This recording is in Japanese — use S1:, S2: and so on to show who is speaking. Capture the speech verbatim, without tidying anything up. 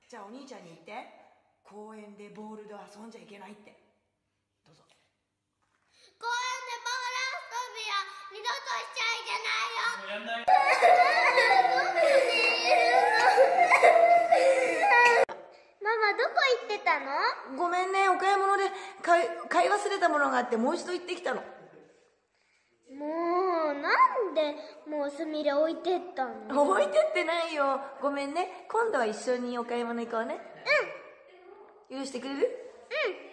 S1: じゃあお兄ちゃんに言って、公園でボールで遊んじゃいけないって。どうぞ。
S2: 公園でボール遊びは二度としちゃいけないよ。もうやんない。ママどこ行ってたの？
S1: ごめんね、お買い物で買い、買い忘れたものがあってもう一度行ってきたの。
S2: もうなんでもうすみれ置いてったの？
S1: 置いてってないよ。ごめんね。今度は一緒にお買い物行こうね。
S2: うん。
S1: 許してくれる？
S2: うん。